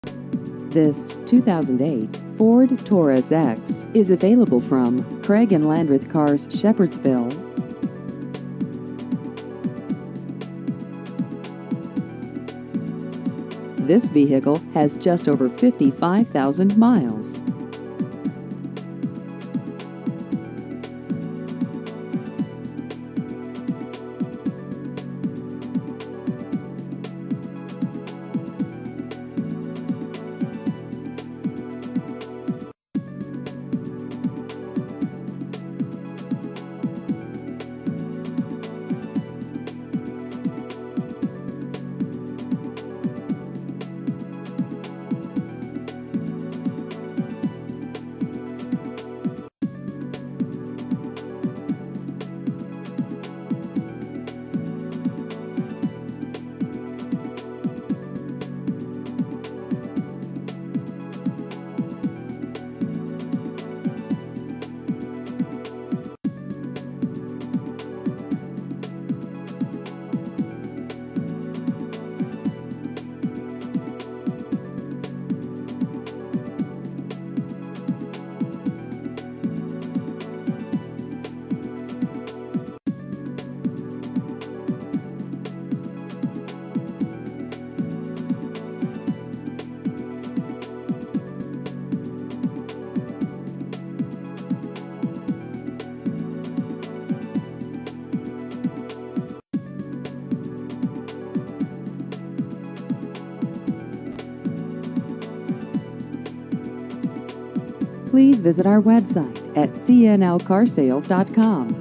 This 2008 Ford Taurus X is available from Craig and Landreth Cars, Shepherdsville. This vehicle has just over 55,000 miles. Please visit our website at cnlcarsales.com.